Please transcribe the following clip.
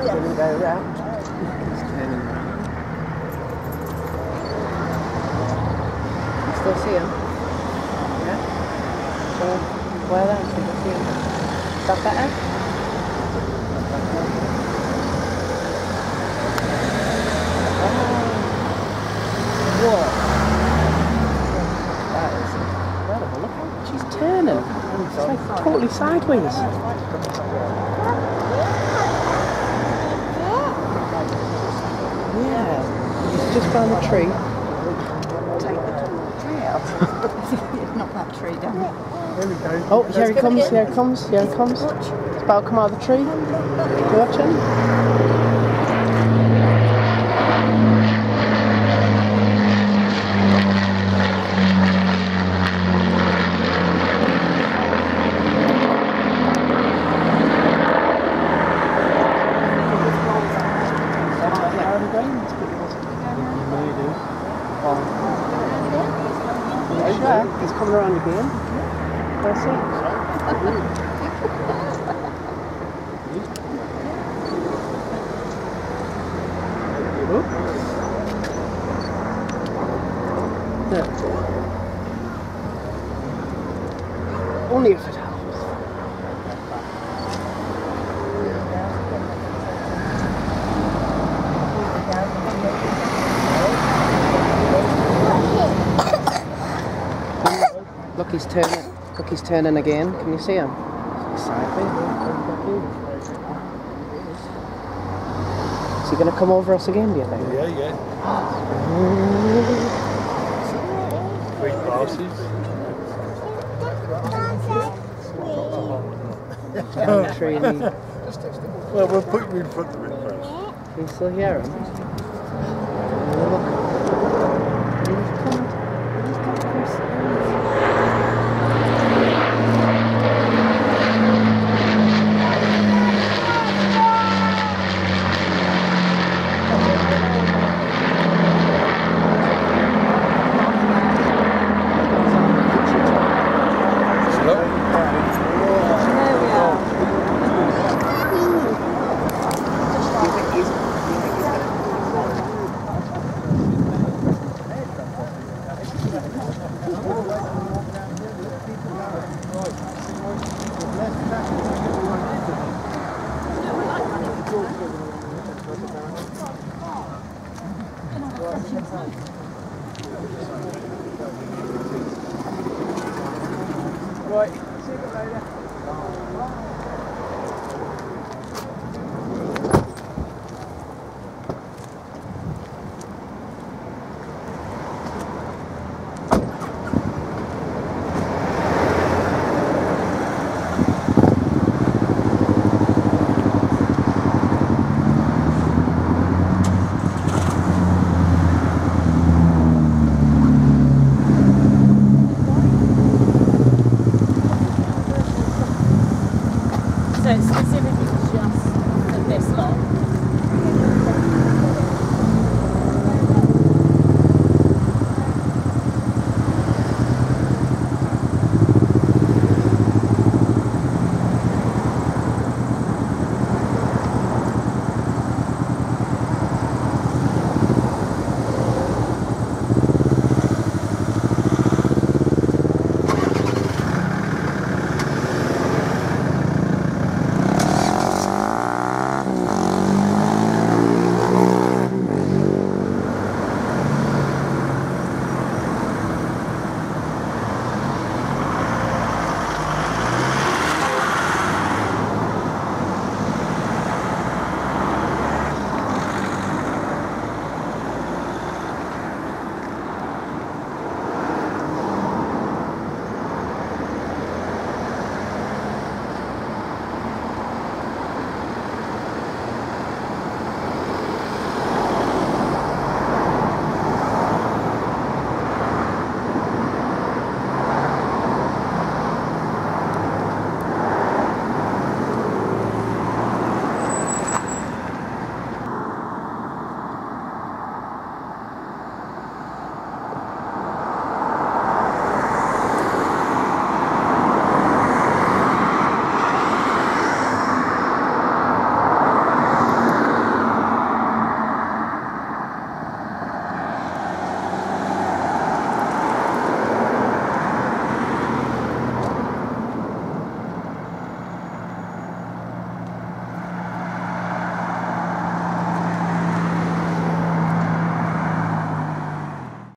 Didn't go round. He's turning round. You still see him? Yeah? So, well then, so you can see him. Is that better? Whoa. That is incredible. Look how she's turning. It's like totally sideways. Yeah. He's just found the tree. Take the tree out. Knock that tree down. There we go. Oh, here he comes, here he comes, here he comes. It's about to come out of the tree. You watching? He's coming around again. That's it. Only if it helps. Look, he's turning. Look, he's turning again. Can you see him? Sideways. Is he going to come over us again, do you think? Yeah, yeah. Great bosses. Well, we'll put you in front of it first. Can you still hear him? Right, see you later. So it's specifically just for this lot.